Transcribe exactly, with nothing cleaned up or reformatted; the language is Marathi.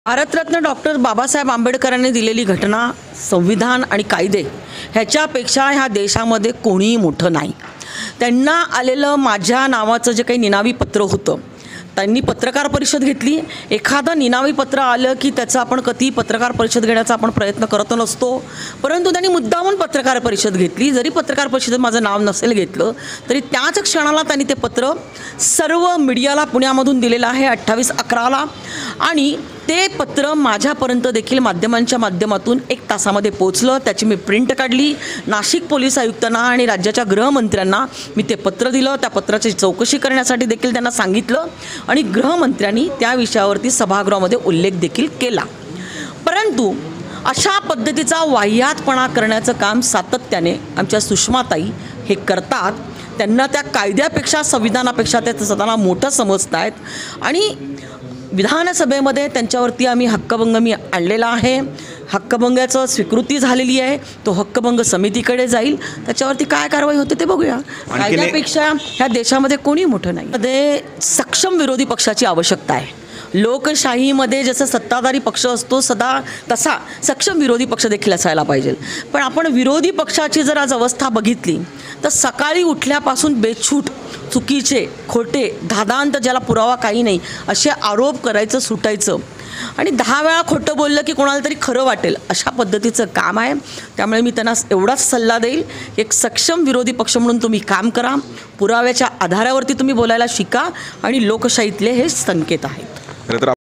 भारतरत्न डॉक्टर बाबासाहेब आंबेडकरांनी दिलेली घटना, संविधान आणि कायदे ह्याच्यापेक्षा ह्या देशामध्ये कोणीही मोठं नाही। त्यांना आलेलं माझ्या नावाचं जे काही निनावी पत्र होतं, त्यांनी पत्रकार परिषद घेतली। एखादं निनावी पत्र आलं की त्याचं आपण कधी पत्रकार परिषद घेण्याचा आपण प्रयत्न करत नसतो, परंतु त्यांनी मुद्दामून पत्रकार परिषद घेतली। जरी पत्रकार परिषदेत माझं नाव नसेल घेतलं तरी त्याच क्षणाला त्यांनी ते पत्र सर्व मीडियाला पुण्यामधून दिलेलं आहे अठ्ठावीस अकराला, आणि ते पत्र माझ्यापर्यंत देखील माध्यमांच्या माध्यमातून एक तासामध्ये पोहोचलं। त्याची मी प्रिंट काढली, नाशिक पोलीस आयुक्तांना आणि राज्याच्या गृहमंत्र्यांना मी ते पत्र दिलं। त्या पत्राची चौकशी करण्यासाठी देखील त्यांना सांगितलं आणि गृहमंत्र्यांनी त्या विषयावरती सभागृहामध्ये उल्लेख देखील केला। परंतु अशा पद्धतीचा वाह्यातपणा करण्याचं काम सातत्याने आमच्या सुषमाताई हे करतात। त्यांना त्या कायद्यापेक्षा संविधानापेक्षा ते स्वतःला मोठं समजतात आणि विधानसभेमध्ये त्यांच्यावरती आम्ही हक्कभंग मी आणलेला आहे। हक्कभंगाचं स्वीकृती झालेली आहे, तो हक्कभंग समितीकडे जाईल, त्याच्यावरती काय कारवाई होते ते बघूया। कायद्यापेक्षा ह्या देशामध्ये कोणी मोठं नाही। मध्ये सक्षम विरोधी पक्षाची आवश्यकता आहे। लोकशाहीमध्ये जसं सत्ताधारी पक्ष असतो सदा तसा सक्षम विरोधी पक्ष देखील असायला पाहिजे। पण आपण विरोधी पक्षाची जर आज अवस्था बघितली तर सकाळी उठल्यापासून बेछूट चुकीचे खोटे धादांत, ज्याला पुरावा काही नाही, असे आरोप करायचं, सुटायचं आणि दहा वेळा खोटं बोललं की कोणाला तरी खरं वाटेल, अशा पद्धतीचं काम आहे। त्यामुळे मी त्यांना एवढाच सल्ला देईल, एक सक्षम विरोधी पक्ष म्हणून तुम्ही काम करा, पुराव्याच्या आधारावरती तुम्ही बोलायला शिका आणि लोकशाहीतले हे संकेत आहेत।